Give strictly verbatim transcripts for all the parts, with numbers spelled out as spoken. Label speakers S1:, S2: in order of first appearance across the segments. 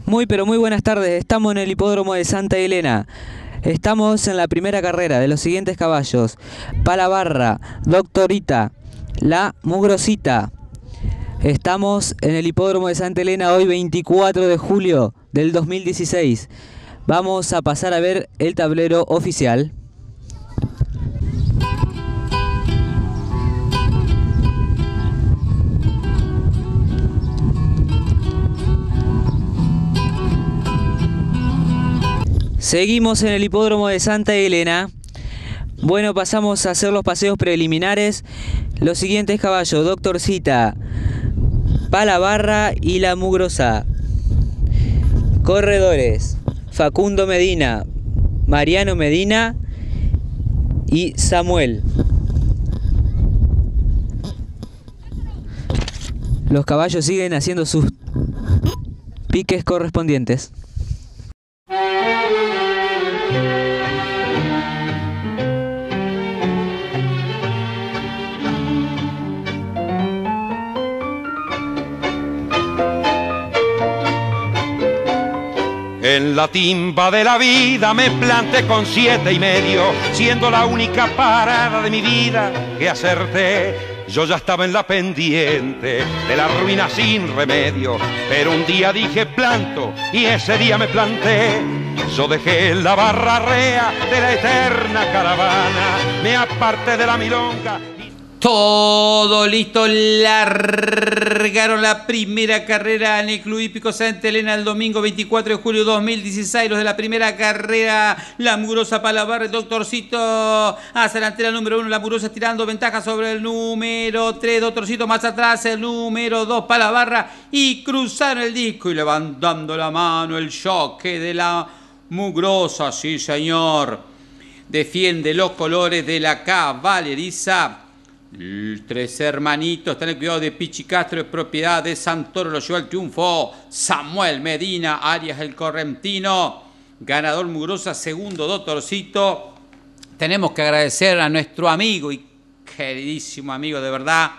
S1: Muy pero muy buenas tardes, estamos en el hipódromo de Santa Elena. Estamos en la primera carrera de los siguientes caballos: Palabarra, Doctorita, La Mugrosita. Estamos en el hipódromo de Santa Elena hoy veinticuatro de julio del dos mil dieciséis. Vamos a pasar a ver el tablero oficial. Seguimos en el hipódromo de Santa Elena. Bueno, pasamos a hacer los paseos preliminares. Los siguientes caballos: Doctorcita, Palabarra y La Mugrosa. Corredores: Facundo Medina, Mariano Medina y Samuel. Los caballos siguen haciendo sus piques correspondientes.
S2: En la timba de la vida me planté con siete y medio, siendo la única parada de mi vida que acerté. Yo ya estaba en la pendiente de la ruina sin remedio, pero un día dije planto y ese día me planté. Yo dejé la barrarrea de la eterna caravana, me aparté de la milonga.
S3: Todo listo, largaron la primera carrera en el Club Hípico Santa Elena el domingo veinticuatro de julio de dos mil dieciséis. Los de la primera carrera: La Mugrosa, Palabarra, el Doctorcito hacia delantera número uno. La Mugrosa tirando ventaja sobre el número tres. Doctorcito más atrás, el número dos, Palabarra. Y cruzaron el disco y levantando la mano el choque de La Mugrosa. Sí, señor. Defiende los colores de la cabaleriza. Tres hermanitos, están en el cuidado de Pichi Castro, es propiedad de Santoro, lo llevó al triunfo Samuel Medina, Arias el Correntino, ganador Mugrosa, segundo Doctorcito. Tenemos que agradecer a nuestro amigo y queridísimo amigo de verdad,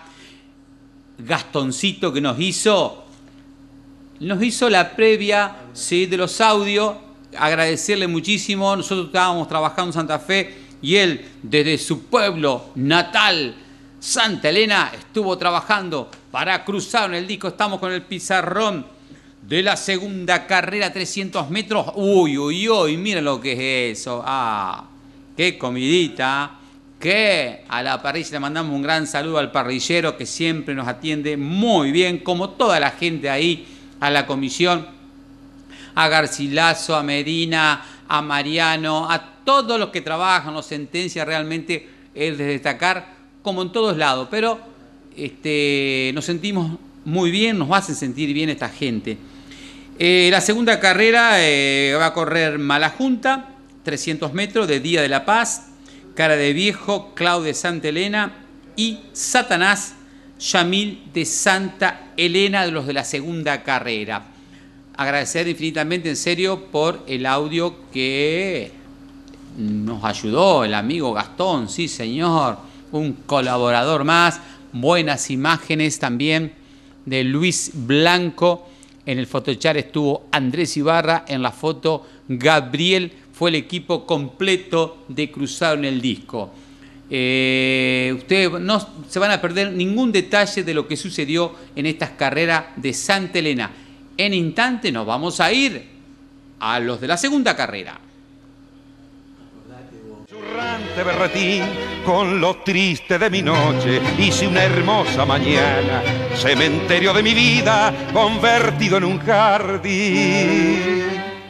S3: Gastoncito, que nos hizo, nos hizo la previa, sí, de los audios. Agradecerle muchísimo. Nosotros estábamos trabajando en Santa Fe y él, desde su pueblo natal, Santa Elena, estuvo trabajando para cruzar en el disco. Estamos con el pizarrón de la segunda carrera, trescientos metros. Uy, uy, uy, miren lo que es eso. Ah, qué comidita. Que a la parrilla le mandamos un gran saludo al parrillero, que siempre nos atiende muy bien, como toda la gente ahí, a la comisión, a Garcilaso, a Medina, a Mariano, a todos los que trabajan, los sentencia. Realmente es de destacar, como en todos lados, pero este, nos sentimos muy bien, nos hacen sentir bien esta gente. Eh, la segunda carrera eh, va a correr Malajunta, trescientos metros, de Día de la Paz, Cara de Viejo, Clau de Santa Elena y Satanás, Yamil de Santa Elena, de los de la segunda carrera. Agradecer infinitamente, en serio, por el audio que nos ayudó el amigo Gastón, sí señor, un colaborador más. Buenas imágenes también de Luis Blanco. En el fotochar estuvo Andrés Ibarra, en la foto Gabriel. Fue el equipo completo de Cruzado en el Disco. Eh, ustedes no se van a perder ningún detalle de lo que sucedió en estas carreras de Santa Elena. En instante nos vamos a ir a los de la segunda carrera.
S2: Zurrante berretín, con lo triste de mi noche, hice una hermosa mañana, cementerio de mi vida, convertido en un jardín.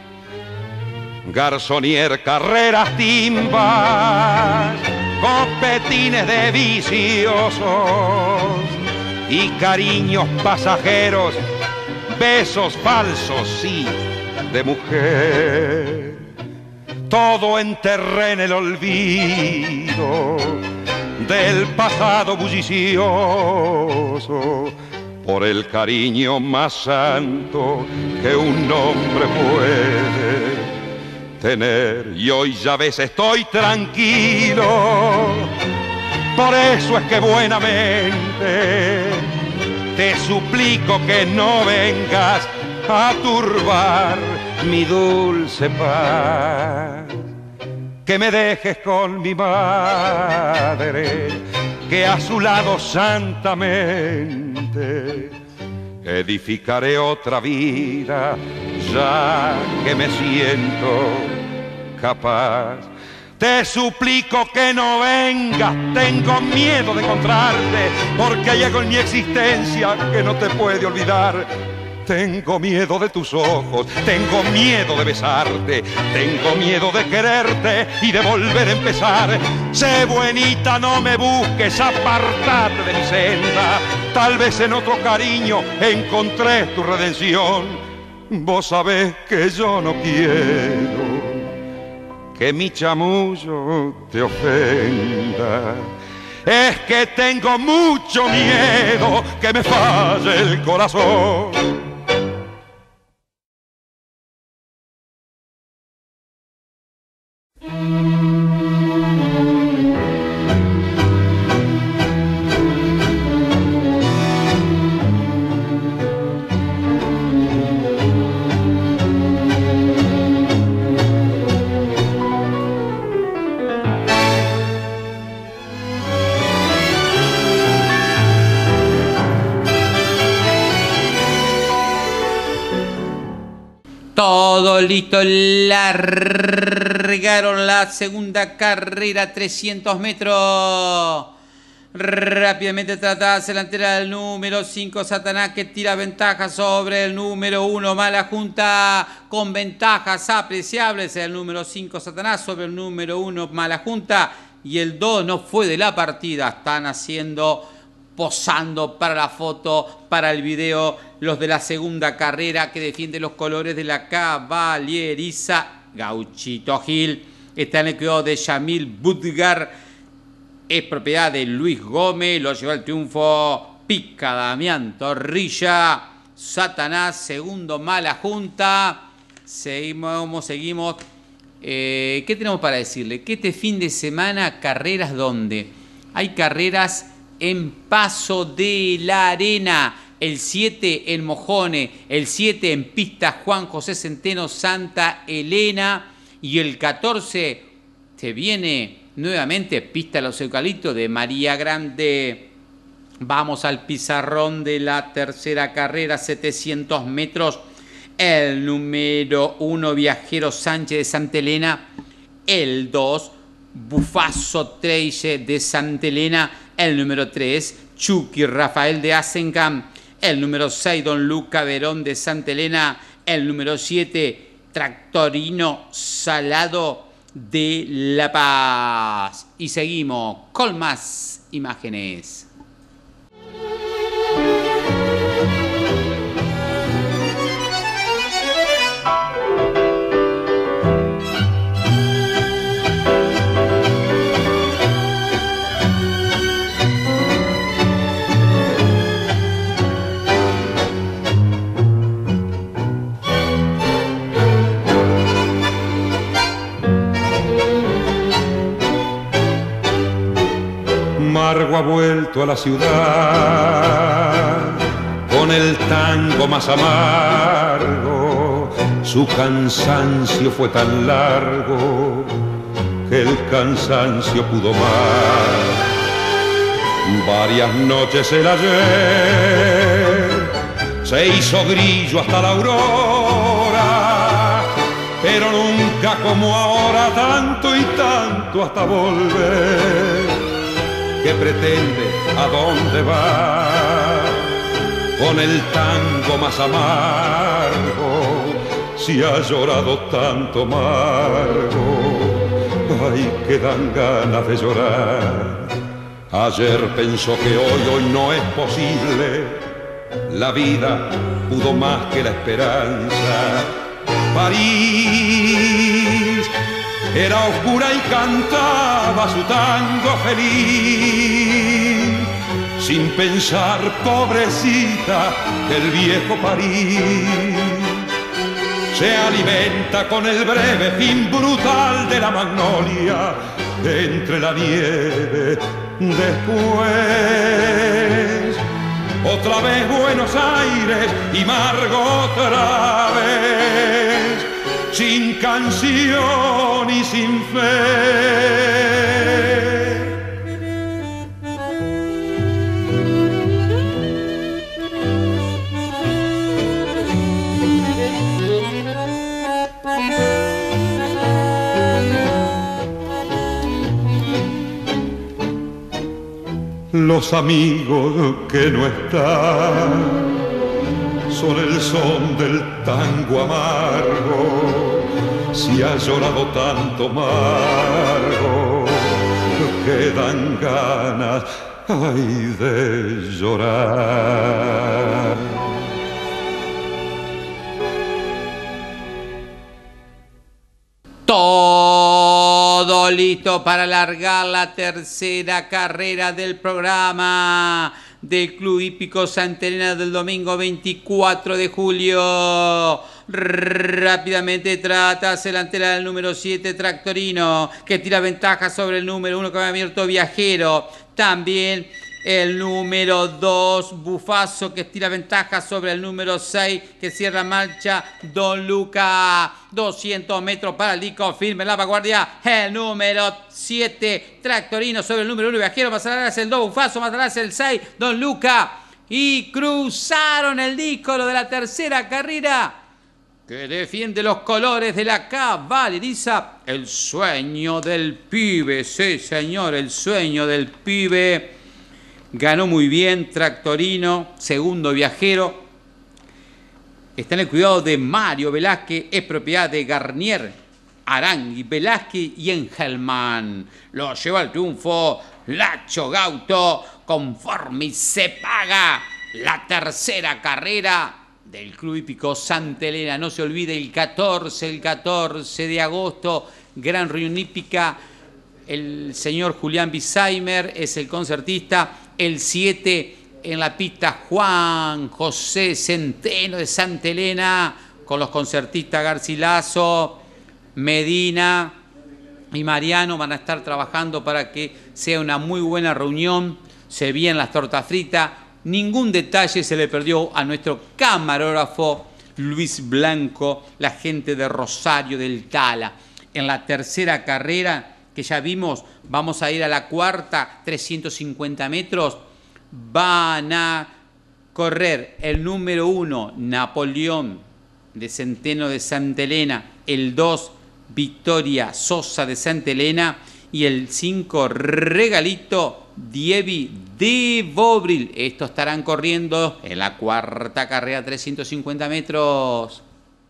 S2: Garzonier, carreras, timbas, copetines de viciosos y cariños pasajeros, besos falsos, sí, de mujer. Todo enterré en el olvido del pasado bullicioso, por el cariño más santo que un hombre puede tener. Y hoy ya ves, estoy tranquilo, por eso es que buenamente te suplico que no vengas a turbar mi dulce paz. Que me dejes con mi madre, que a su lado santamente edificaré otra vida, ya que me siento capaz. Te suplico que no vengas, tengo miedo de encontrarte, porque hay algo en mi existencia que no te puede olvidar. Tengo miedo de tus ojos, tengo miedo de besarte, tengo miedo de quererte y de volver a empezar. Sé buenita, no me busques, apartate de mi senda. Tal vez en otro cariño encontré tu redención. Vos sabés que yo no quiero que mi chamullo te ofenda. Es que tengo mucho miedo que me falle el corazón.
S3: Todo listo, largaron la segunda carrera, trescientos metros. Rápidamente trata de hacer delantera del número cinco, Satanás, que tira ventaja sobre el número uno, Mala Junta, con ventajas apreciables. El número cinco, Satanás, sobre el número uno, Mala Junta. Y el dos no fue de la partida. Están haciendo, posando para la foto, para el video, los de la segunda carrera que defiende los colores de la caballeriza. Gauchito Gil está en el cuidado de Yamil Budgar. Es propiedad de Luis Gómez. Lo llevó al triunfo Pica Damián Torrilla. Satanás, segundo, Mala Junta. Seguimos, seguimos. Eh, ¿Qué tenemos para decirle? Que este fin de semana, carreras donde hay carreras en Paso de la Arena. El siete en Mojones, el siete en Pista Juan José Centeno Santa Elena. Y el catorce se viene nuevamente Pista Los Eucaliptos de María Grande. Vamos al pizarrón de la tercera carrera, setecientos metros. El número uno, Viajero Sánchez de Santa Elena. El dos, Bufazo Treille de Santa Elena. El número tres, Chucky Rafael de Asenkamp. El número seis, Don Luca Verón de Santa Elena. El número siete, Tractorino Salado de La Paz. Y seguimos con más imágenes.
S2: Margo ha vuelto a la ciudad con el tango más amargo. Su cansancio fue tan largo que el cansancio pudo más. Varias noches el ayer se hizo grillo hasta la aurora, pero nunca como ahora, tanto y tanto hasta volver. ¿Qué pretende? ¿A dónde va? Con el tango más amargo, si ha llorado tanto amargo, ay, que dan ganas de llorar. Ayer pensó que hoy, hoy no es posible, la vida pudo más que la esperanza. París era oscura y cantaba su tango feliz, sin pensar, pobrecita, que el viejo París se alimenta con el breve fin brutal de la magnolia entre la nieve. Después otra vez Buenos Aires y Margo otra vez, sin canción y sin fe. Los amigos que no están son el son del tango amargo. Si has llorado tanto, Margo, quedan ganas, ay, de llorar.
S3: Todo listo para largar la tercera carrera del programa del Club Hípico Santa Elena del domingo veinticuatro de julio. Rápidamente trata hacia delantera del número siete Tractorino, que tira ventaja sobre el número uno que ha abierto Viajero. También el número dos Bufazo, que tira ventaja sobre el número seis que cierra marcha Don Luca. doscientos metros para el disco firme la vanguardia. El número siete Tractorino sobre el número uno Viajero. Más atrás el dos Bufazo, más atrás el seis Don Luca. Y cruzaron el disco de la tercera carrera, que defiende los colores de la cabaleriza. El sueño del pibe, sí señor, el sueño del pibe. Ganó muy bien Tractorino, segundo Viajero. Está en el cuidado de Mario Velázquez, es propiedad de Garnier, Arangui, Velázquez y Engelman. Lo lleva al triunfo Lacho Gauto, conforme y se paga la tercera carrera del Club Hípico Santa Elena. No se olvide el catorce, el catorce de agosto, gran reunión hípica. El señor Julián Bizheimer es el concertista. El siete en la pista Juan José Centeno de Santa Elena, con los concertistas Garcilaso, Medina y Mariano. Van a estar trabajando para que sea una muy buena reunión. Se vienen las tortas fritas. Ningún detalle se le perdió a nuestro camarógrafo Luis Blanco, la gente de Rosario del Tala. En la tercera carrera, que ya vimos, vamos a ir a la cuarta, trescientos cincuenta metros. Van a correr el número uno, Napoleón de Centeno de Santa Elena, el dos, Victoria Sosa de Santa Elena, y el cinco, Regalito Dievi de Bobril. Estos estarán corriendo en la cuarta carrera, trescientos cincuenta metros.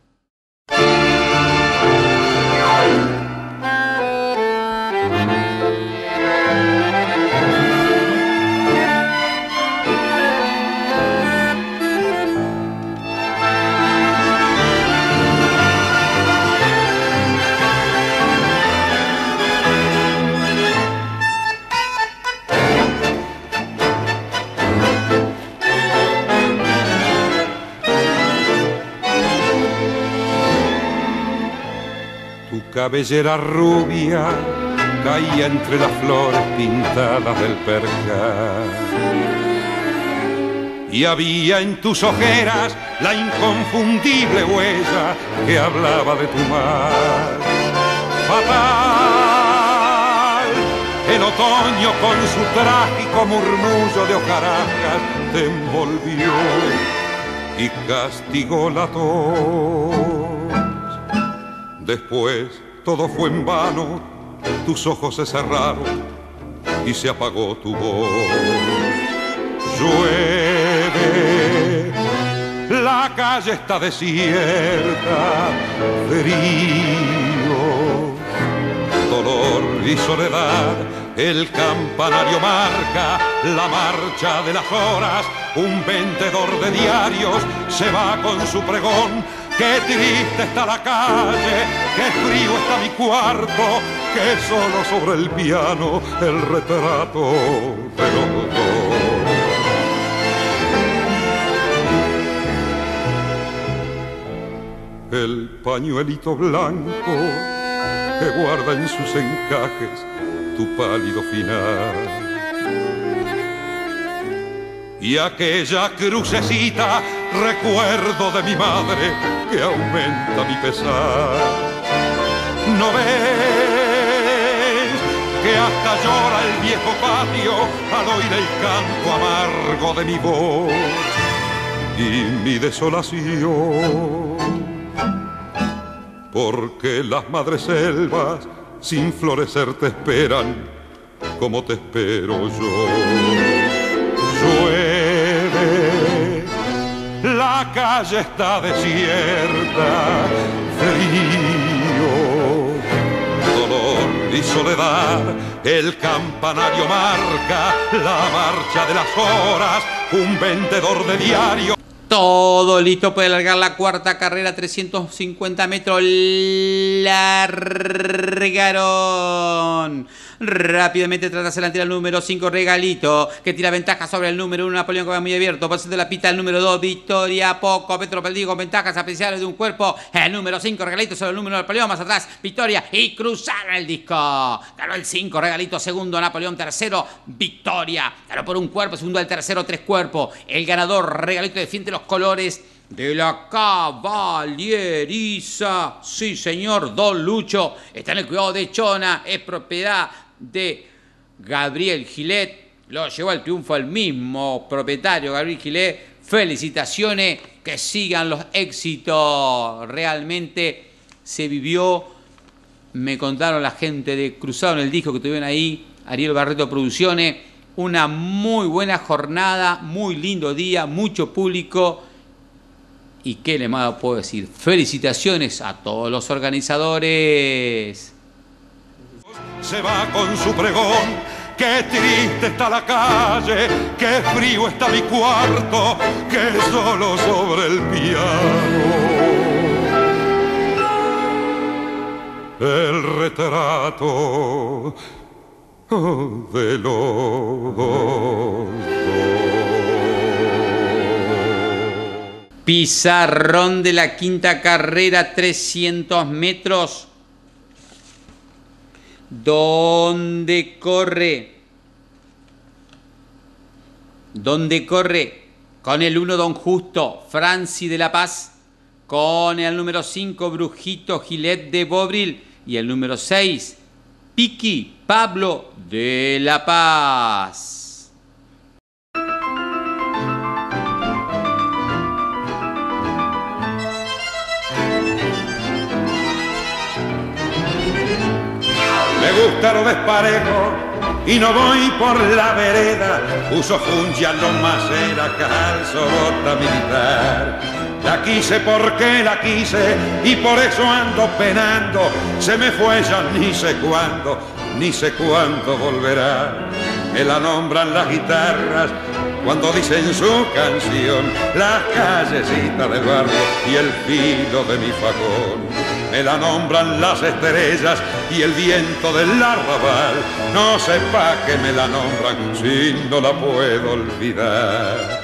S2: Cabellera rubia caía entre las flores pintadas del percal, y había en tus ojeras la inconfundible huella que hablaba de tu mar. Fatal, el otoño con su trágico murmullo de hojarascas te envolvió y castigó la tos. Después todo fue en vano, tus ojos se cerraron y se apagó tu voz. Llueve, la calle está desierta, frío, dolor y soledad. El campanario marca la marcha de las horas, un vendedor de diarios se va con su pregón. Qué triste está la calle, qué frío está mi cuarto, que solo sobre el piano el retrato de los dos. El pañuelito blanco que guarda en sus encajes tu pálido final, y aquella crucecita, recuerdo de mi madre que aumenta mi pesar. ¿No ves que hasta llora el viejo patio al oír el canto amargo de mi voz y mi desolación? Porque las madres selvas sin florecer te esperan como te espero yo. Llueve, la calle está desierta, frío, dolor y soledad. El campanario marca la marcha de las horas, un vendedor de diario.
S3: Todo listo para alargar la cuarta carrera, trescientos cincuenta metros. Largaron. Rápidamente trata de delantera el número cinco, Regalito, que tira ventaja sobre el número uno, Napoleón, que va muy abierto. Pasando la pista el número dos, Victoria, poco metro perdido con ventajas apreciables de un cuerpo. El número cinco, Regalito, sobre el número Napoleón, más atrás, Victoria, y cruzaron el disco. Ganó el cinco, Regalito, segundo, Napoleón, tercero, Victoria. Ganó por un cuerpo, segundo el tercero, tres cuerpos. El ganador, Regalito, defiende los colores de la Caballeriza. Sí, señor, Don Lucho. Está en el cuidado de Chona. Es propiedad de Gabriel Gilet. Lo llevó al triunfo el mismo propietario, Gabriel Gilet. Felicitaciones. Que sigan los éxitos. Realmente se vivió. Me contaron la gente de Cruzado en el Disco que tuvieron ahí. Ariel Barreto Producciones. Una muy buena jornada. Muy lindo día. Mucho público. ¿Y qué le más puedo decir? Felicitaciones a todos los organizadores.
S2: Se va con su pregón, qué triste está la calle, qué frío está mi cuarto, qué solo sobre el piano. El retrato de los dos.
S3: Pizarrón de la quinta carrera, trescientos metros. ¿Dónde corre? ¿Dónde corre? Con el uno, Don Justo, Franci de la Paz. Con el número cinco, Brujito Gilet de Bobril. Y el número seis, Piqui Pablo de la Paz.
S2: Me gusta lo desparejo y no voy por la vereda. Uso fungia, lomacera, calzo, bota militar. La quise porque la quise y por eso ando penando. Se me fue ya ni sé cuándo, ni sé cuándo volverá. Me la nombran las guitarras cuando dicen su canción, las callecitas del barrio y el filo de mi facón. Me la nombran las estrellas y el viento del arrabal. No sé pa' qué me la nombran si no la puedo olvidar.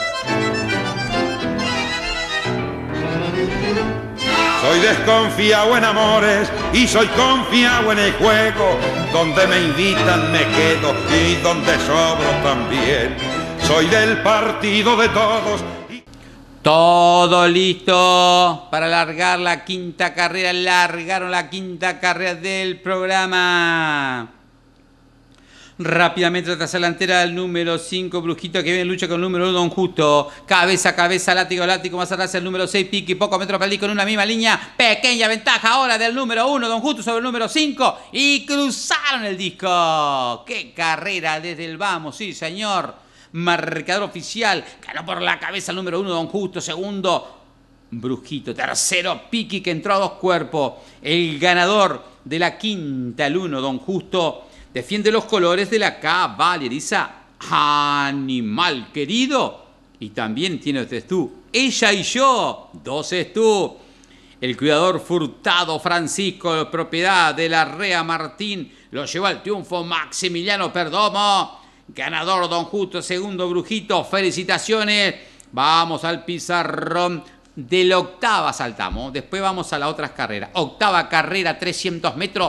S2: Soy desconfiado en amores y soy confiado en el juego. Donde me invitan me quedo y donde sobro también. Soy del partido de todos.
S3: Todo listo para largar la quinta carrera. Largaron la quinta carrera del programa. Rápidamente tras delantera el número cinco, Brujito, que viene en lucha con el número uno, Don Justo. Cabeza a cabeza, látigo a látigo, más atrás el número seis, Piqui, poco metro perdido con una misma línea. Pequeña ventaja ahora del número uno, Don Justo, sobre el número cinco. Y cruzaron el disco. ¡Qué carrera desde el vamos! Sí, señor. Marcador oficial. Ganó por la cabeza el número uno, Don Justo. Segundo, Brujito. Tercero, Piqui, que entró a dos cuerpos. El ganador de la quinta, el uno, Don Justo, defiende los colores de la Caballeriza. Animal querido. Y también tiene este tú. Ella y yo. Dos es tú. El cuidador Furtado Francisco, propiedad de la Rea Martín, lo lleva al triunfo Maximiliano Perdomo. Ganador Don Justo, segundo Brujito. Felicitaciones. Vamos al pizarrón de la octava. Saltamos. Después vamos a las otras carreras. Octava carrera, trescientos metros.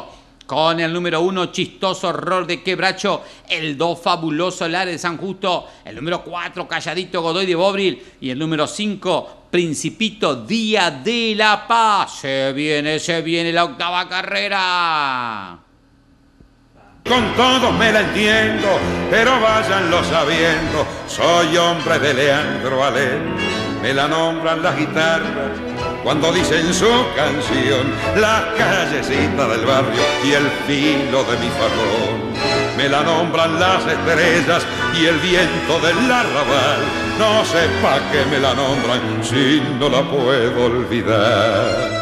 S3: Con el número uno, Chistoso Horror de Quebracho. El dos, Fabuloso Lares de San Justo. El número cuatro, Calladito Godoy de Bobril. Y el número cinco, Principito Día de la Paz. Se viene, se viene la octava carrera.
S2: Con todos me la entiendo, pero váyanlo sabiendo, soy hombre de Leandro Alem. Me la nombran las guitarras cuando dicen su canción, las callecitas del barrio y el filo de mi fajón. Me la nombran las estrellas y el viento del arrabal, no sé pa' qué me la nombran si no la puedo olvidar.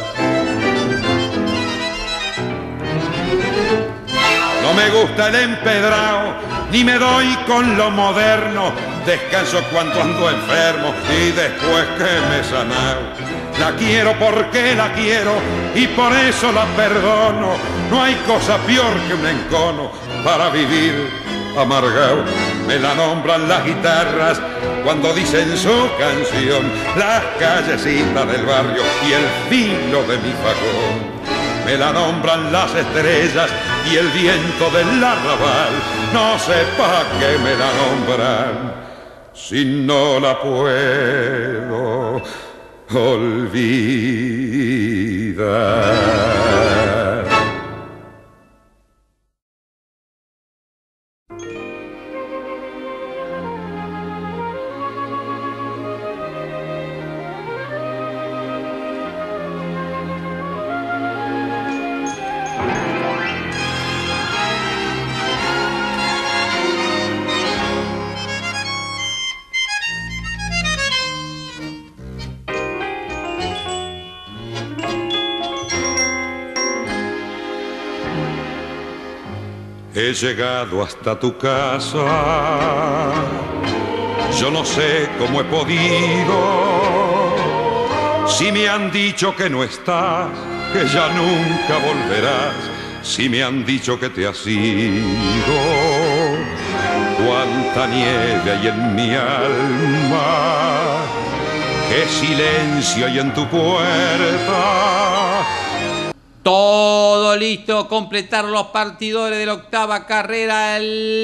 S2: No me gusta el empedrado, ni me doy con lo moderno. Descanso cuando ando enfermo y después que me he sanado. La quiero porque la quiero y por eso la perdono. No hay cosa peor que un encono para vivir amargado. Me la nombran las guitarras cuando dicen su canción, las callecitas del barrio y el filo de mi fajón. Me la nombran las estrellas y el viento del arrabal, no sé pa' qué me la nombran si no la puedo olvidar. He llegado hasta tu casa, yo no sé cómo he podido. Si me han dicho que no estás, que ya nunca volverás, si me han dicho que te has ido, cuánta nieve hay en mi alma, qué silencio hay en tu puerta.
S3: Todo listo, completar los partidores de la octava carrera.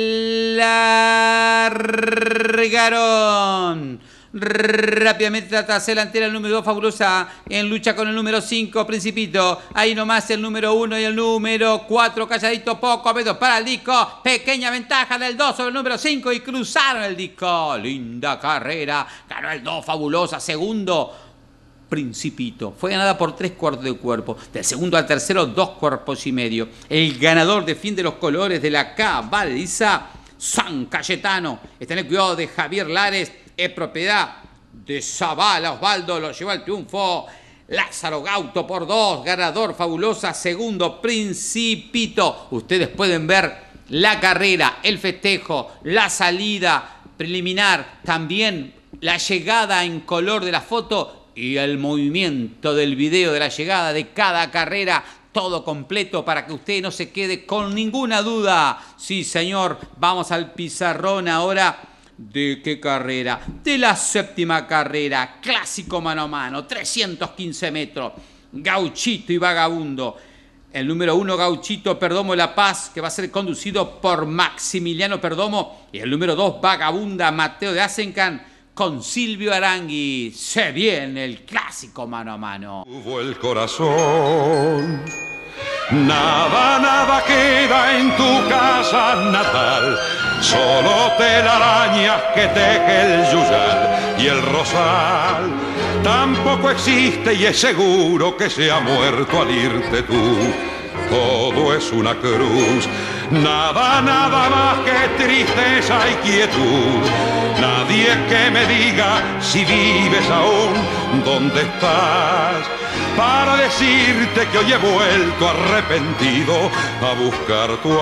S3: Largaron. Rápidamente la trasera delantera, el número dos, Fabulosa, en lucha con el número cinco, Principito. Ahí nomás el número uno y el número cuatro, Calladito Poco, Beto para el disco. Pequeña ventaja del dos sobre el número cinco y cruzaron el disco. Linda carrera, ganó el dos, Fabulosa. Segundo, Principito. Fue ganada por tres cuartos de cuerpo. Del segundo al tercero, dos cuerpos y medio. El ganador defiende los colores de la cabaliza San Cayetano. Está en el cuidado de Javier Lares. Es propiedad de Zavala Osvaldo. Lo lleva al triunfo Lázaro Gauto por dos. Ganador Fabulosa. Segundo, Principito. Ustedes pueden ver la carrera, el festejo, la salida preliminar. También la llegada en color de la foto y el movimiento del video de la llegada de cada carrera, todo completo para que usted no se quede con ninguna duda. Sí, señor, vamos al pizarrón ahora. ¿De qué carrera? De la séptima carrera, clásico mano a mano, trescientos quince metros, Gauchito y Vagabundo. El número uno, Gauchito Perdomo La Paz, que va a ser conducido por Maximiliano Perdomo. Y el número dos, Vagabunda Mateo de Asencan, con Silvio Arangui. Se viene el clásico mano a mano.
S2: Tuvo el corazón, nada, nada queda en tu casa natal, solo telarañas que teje el yuyal y el rosal. Tampoco existe y es seguro que se ha muerto al irte tú. Todo es una cruz, nada, nada más que tristeza y quietud. Nadie que me diga si vives aún, dónde estás, para decirte que hoy he vuelto arrepentido a buscar tu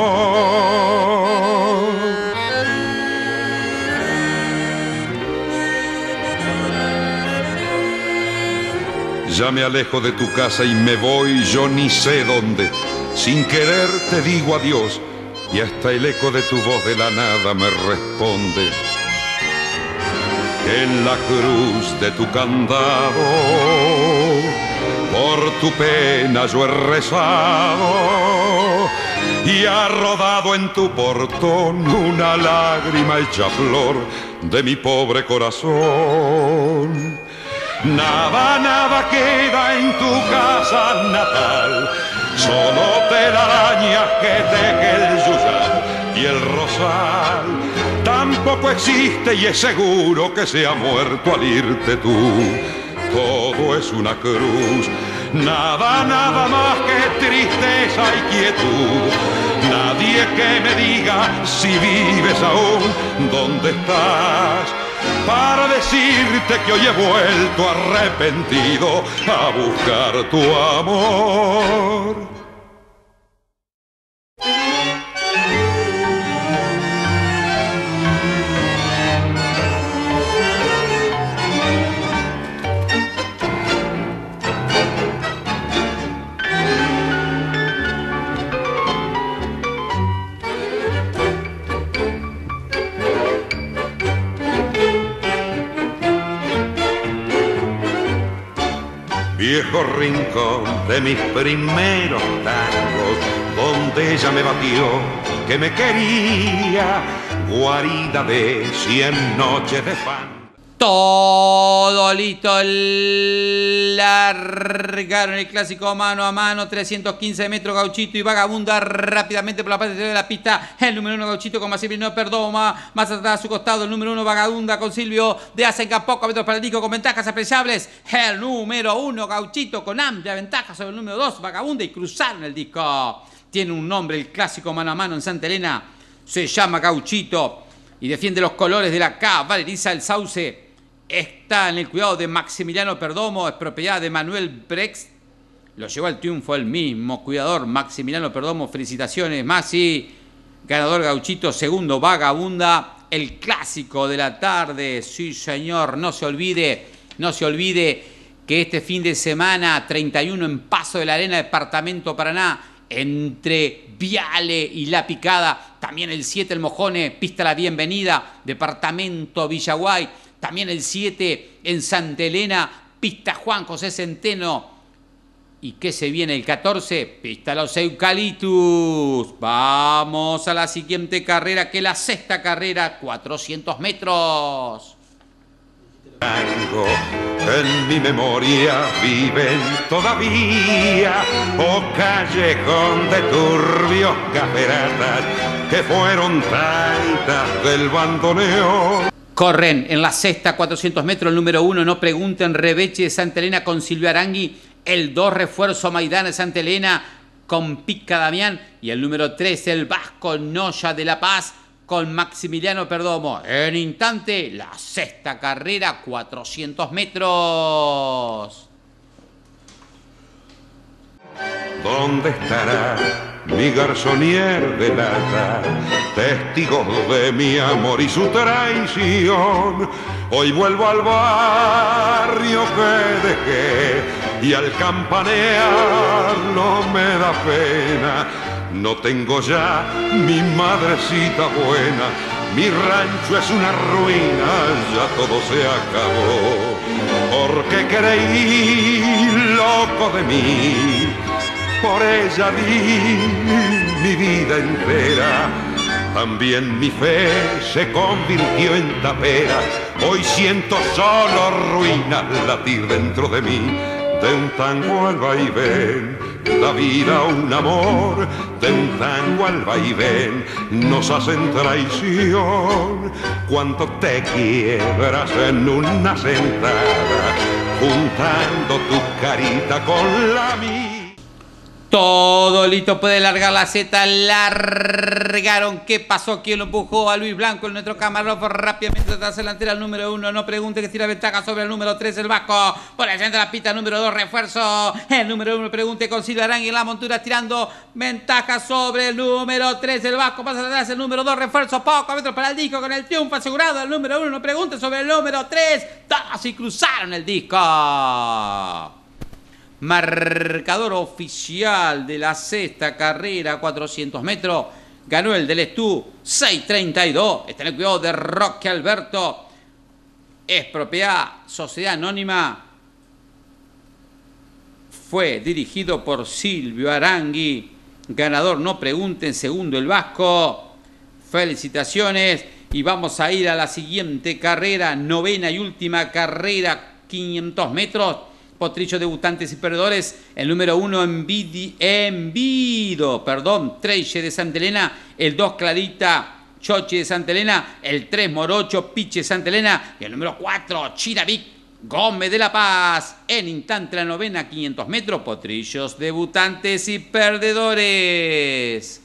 S2: amor. Ya me alejo de tu casa y me voy yo ni sé dónde. Sin querer te digo adiós y hasta el eco de tu voz de la nada me responde. En la cruz de tu candado, por tu pena yo he rezado y ha rodado en tu portón una lágrima hecha flor de mi pobre corazón. Nada, nada queda en tu casa natal, solo telarañas que teje el yuyal y el rosal. Tampoco existe y es seguro que se ha muerto al irte tú. Todo es una cruz, nada, nada más que tristeza y quietud. Nadie que me diga si vives aún, dónde estás, para decirte que hoy he vuelto arrepentido a buscar tu amor. Viejo rincón de mis primeros tangos, donde ella me batió que me quería, guarida de cien noches de fan.
S3: Todo listo, largaron el clásico mano a mano, trescientos quince metros, Gauchito y Vagabunda rápidamente por la parte de la pista. El número uno Gauchito con Maximiliano Perdomo, más atrás a su costado el número uno Vagabunda con Silvio de Asenca, pocos metros para el disco con ventajas apreciables. El número uno Gauchito con amplia ventaja sobre el número dos Vagabunda y cruzaron el disco. Tiene un nombre el clásico mano a mano en Santa Elena, se llama Gauchito y defiende los colores de la cabaleriza El Sauce. Está en el cuidado de Maximiliano Perdomo, es propiedad de Manuel Brex. Lo llevó al triunfo el mismo cuidador Maximiliano Perdomo. Felicitaciones, Maxi. Ganador Gauchito, segundo Vagabunda. El clásico de la tarde, sí señor. No se olvide, no se olvide que este fin de semana, treinta y uno en Paso de la Arena, departamento Paraná, entre Viale y La Picada. También el siete, el Mojone, pista La Bienvenida, departamento Villaguay. También el siete en Santa Elena, pista Juan José Centeno. ¿Y qué se viene el catorce? Pista Los Eucaliptus. Vamos a la siguiente carrera, que es la sexta carrera, cuatrocientos metros.
S2: Tango, en mi memoria viven todavía, oh callejón de turbios caferatas que fueron taitas del bandoneón.
S3: Corren en la sexta, cuatrocientos metros, el número uno, No Pregunten, Rebeche de Santa Elena con Silvio Arangui. El dos, Refuerzo Maidana de Santa Elena con Pica Damián. Y el número tres, el Vasco Noya de La Paz con Maximiliano Perdomo. En instante, la sexta carrera, cuatrocientos metros.
S2: ¿Dónde estará mi garzonier de lata, testigos de mi amor y su traición? Hoy vuelvo al barrio que dejé y al campanear no me da pena. No tengo ya mi madrecita buena, mi rancho es una ruina, ya todo se acabó. Porque creí loco de mí, por ella di mi vida entera. También mi fe se convirtió en tapera. Hoy siento solo ruinas latir dentro de mí. De un tango al vaivén, la vida un amor. De un tango al vaivén nos hacen traición. Cuando te quiebras en una sentada, juntando tu carita con la mía.
S3: Todo listo, puede largar la Z, largaron. ¿Qué pasó? ¿Quién lo empujó? A Luis Blanco, el nuestro camarógrafo, rápidamente tras delantera el número uno. No pregunte, que tira ventaja sobre el número tres, el Vasco. Por el centro de la pista, número dos, Refuerzo. El número uno, pregunte, con Silvio Arangui en la montura, tirando ventaja sobre el número tres, el Vasco. Pasa atrás el número dos, Refuerzo. Poco metros para el disco, con el triunfo asegurado. El número uno, no pregunte, sobre el número tres. Todos y cruzaron el disco. Marcador oficial de la sexta carrera, cuatrocientos metros. Ganó el del Estú, seis treinta y dos. Está en el cuidado de Roque Alberto. Es propiedad, sociedad anónima fue dirigido por Silvio Arangui. Ganador, no pregunten, segundo el vasco. Felicitaciones. Y vamos a ir a la siguiente carrera, novena y última carrera, quinientos metros. Potrillo, debutantes y perdedores. El número uno, Envidi, Envido, perdón, Treyche de Santa Elena. El dos, Clarita, Chochi de Santa Elena. El tres, Morocho, Piche de Santa Elena. Y el número cuatro, Chiravic Gómez de la Paz. En instante la novena, quinientos metros. Potrillos, debutantes y perdedores.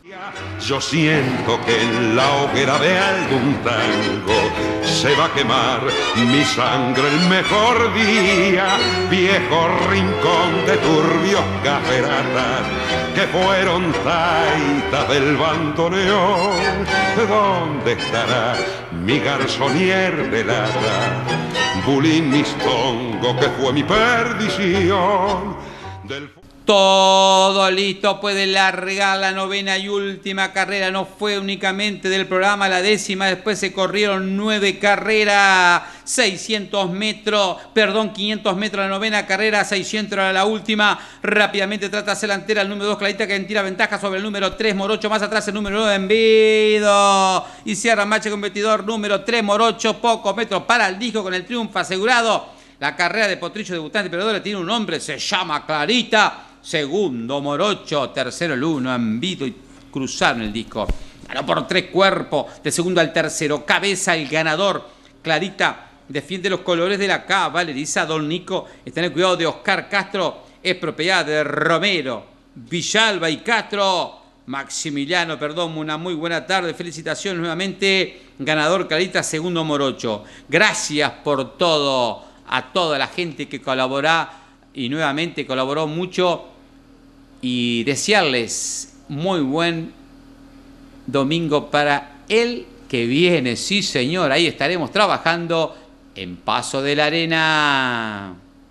S2: Yo siento que en la hoguera de algún tango se va a quemar mi sangre el mejor día, viejo rincón de turbios caferatas que fueron taitas del bandoneón. ¿Dónde estará mi garzonier de lata, bulín mistongo que fue mi perdición? Del...
S3: Todo listo, puede largar la novena y última carrera. No fue únicamente del programa la décima, después se corrieron nueve carreras, seiscientos metros, perdón, quinientos metros la novena carrera, seiscientos era la última. Rápidamente trata hacia delantera el número dos, Clarita, que tira ventaja sobre el número tres, Morocho. Más atrás el número nueve, Envido. Y cierra marcha competidor número tres, Morocho. Pocos metros para el disco con el triunfo asegurado. La carrera de Potrillo, debutante y perdedor, tiene un nombre, se llama Clarita. Segundo, Morocho. Tercero, el uno, Envido, y cruzaron el disco. Ganó por tres cuerpos, de segundo al tercero. Cabeza el ganador. Clarita defiende los colores de la cabaleriza. Don Nico está en el cuidado de Oscar Castro. Es propiedad de Romero, Villalba y Castro. Maximiliano, perdón, una muy buena tarde. Felicitaciones nuevamente. Ganador Clarita, segundo Morocho. Gracias por todo a toda la gente que colaboró y nuevamente colaboró mucho. Y desearles muy buen domingo para el que viene. Sí, señor, ahí estaremos trabajando en Paso de la Arena.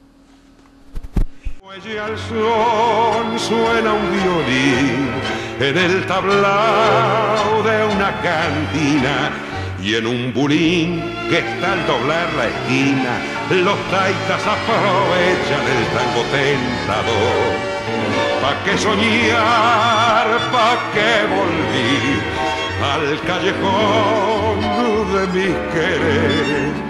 S2: Muelle al son suena un violín en el tablao de una cantina, y en un bulín que está al doblar la esquina los taitas aprovechan el tango tentador. Pa' que soñar, pa' que volví al callejón de mis quereres.